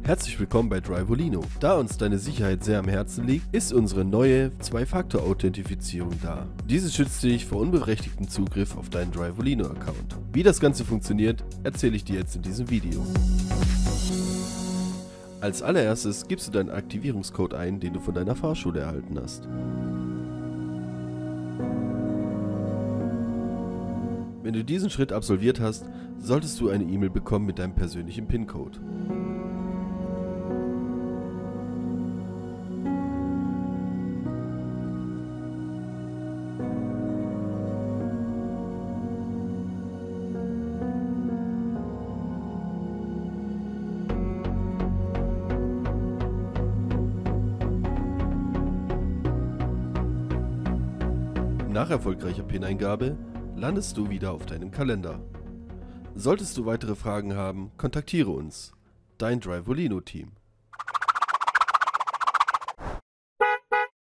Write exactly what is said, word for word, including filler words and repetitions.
Herzlich willkommen bei Drivolino. Da uns deine Sicherheit sehr am Herzen liegt, ist unsere neue Zwei-Faktor-Authentifizierung da. Diese schützt dich vor unberechtigtem Zugriff auf deinen Drivolino-Account. Wie das Ganze funktioniert, erzähle ich dir jetzt in diesem Video. Als allererstes gibst du deinen Aktivierungscode ein, den du von deiner Fahrschule erhalten hast. Wenn du diesen Schritt absolviert hast, solltest du eine E-Mail bekommen mit deinem persönlichen PIN-Code. Nach erfolgreicher PIN-Eingabe landest du wieder auf deinem Kalender. Solltest du weitere Fragen haben, kontaktiere uns. Dein Drivolino-Team.